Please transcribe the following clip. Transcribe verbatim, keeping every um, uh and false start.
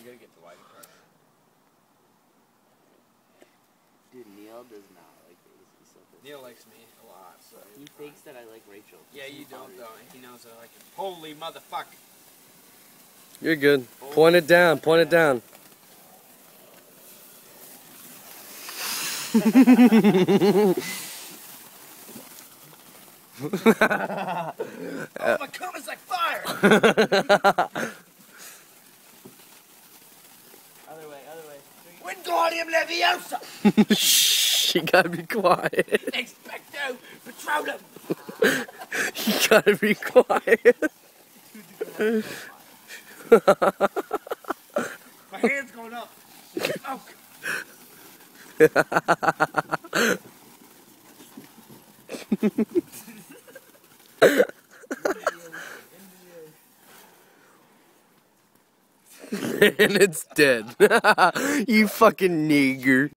You gotta get the lighting part. Dude, Neil does not like Daisy. So Neil likes me a lot. So he thinks that I like Rachel. Yeah, you don't though. He knows I like him. Holy motherfucker! You're good. Point it down. Point it down. Oh, my cum is like fire! Other way, other way. Wingardium Leviosa! Shh, you gotta be quiet. Expecto Patronum! You gotta be quiet. My hand's going up. Smoke! And it's dead. You fucking nigger.